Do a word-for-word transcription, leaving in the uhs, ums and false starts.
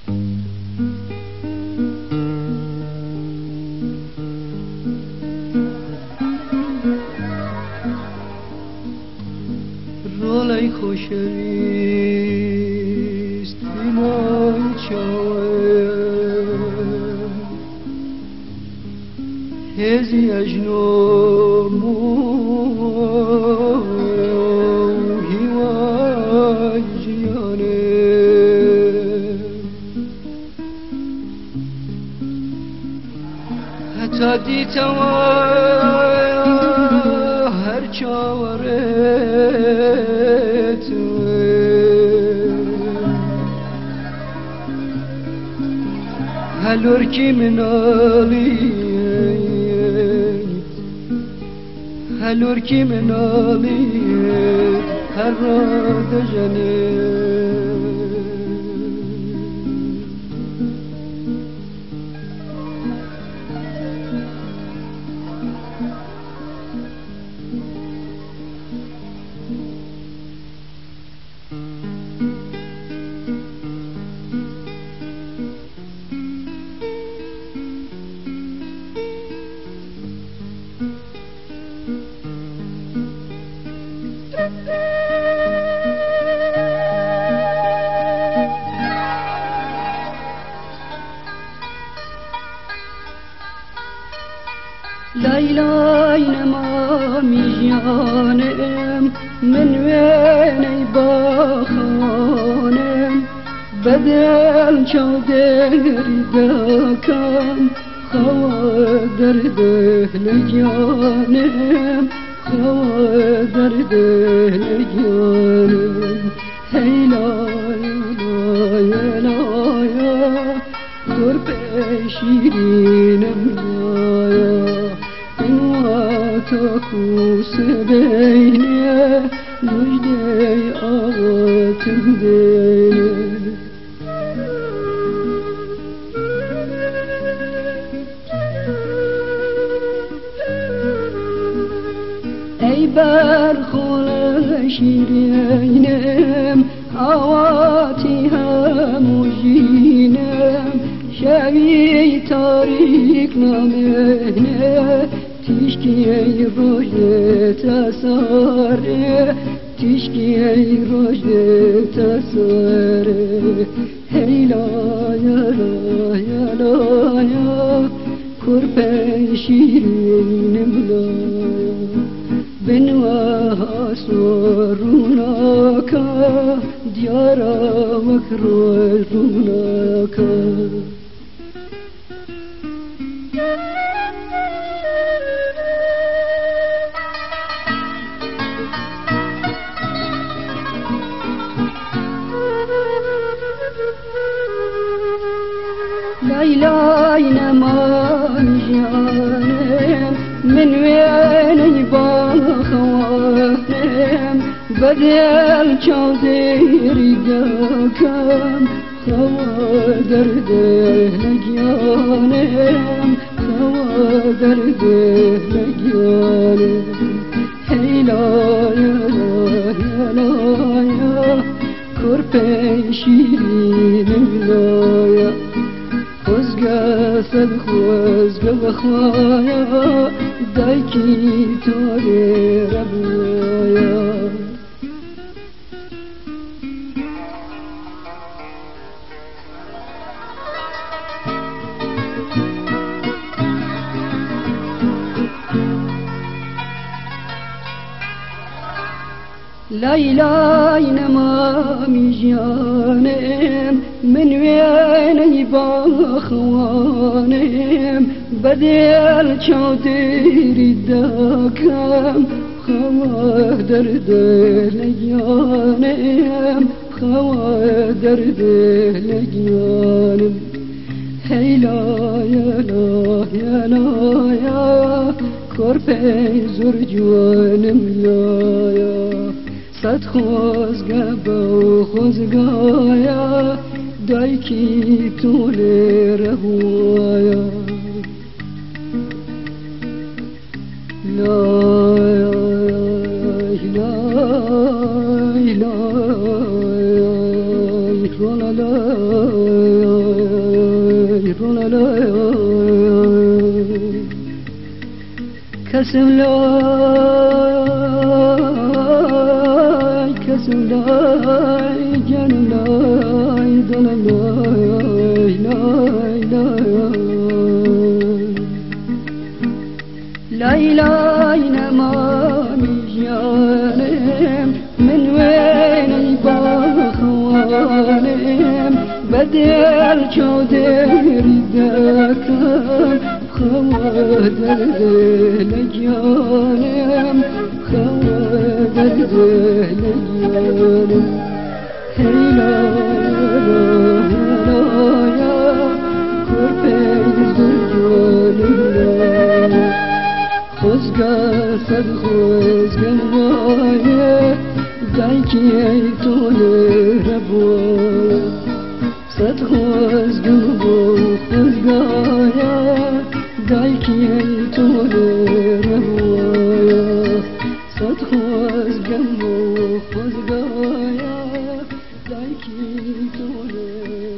rolej خوشریست بینای چاوم هزی اجنو هیوای جیانه حتی دیتوا هر چاوره هلور کی منالیت هلور کی منالیت هر را دجنه ليلى نما ميجانم من ويني باخانم بدل شودر دكم خوادر دهلجانم خوادر دهلجانم هيلا يا لا يا قرب شيرينم تاکوس بینه مجده آغاتم دینه ای برخون شیرینم آواتی هموجینم شوی تاریک نامنه تشکی ای روز تساره تشکی ای روز تساره هیلا یا لا یا لا یا کرپه شیرینم لایا بنوها سروناکا دیارا وکروی روناکا ليلى نمان جانم من وين باخوانم بدل چادر دكم خوادر دهلجانم خوادر دهلجانم هيلا يا لا يا كربي شيرين لايا خوزگه سد خوزگه بخوایا دایکی توری ربویا ليلى نما ميجانم من ويني باخوانم بدل چادر دكم خوادر دهلجانم خوادر دهلجانم هيلا يا لا يا لا يا كربي زور جوانم لايا صد خوزگه با خوزگایا دایکی طول رهوایا لا لا لا لا لا Kesimlay, kesimlay, canım lay, dalay lay, lay, lay. Lay lay nemami canım, min veyni bakhanem, bedel çoderi dakam, خودر لجانم خودر لجانم هیلا یا کرپیز جانم خوزگا صد خوزگن وایه دایکی ایتونه ربوایه صد خوزگن و خوزگایا دایکی ایتونه ربوایه صد خوزگن و خوزگایا دایکی ایتونه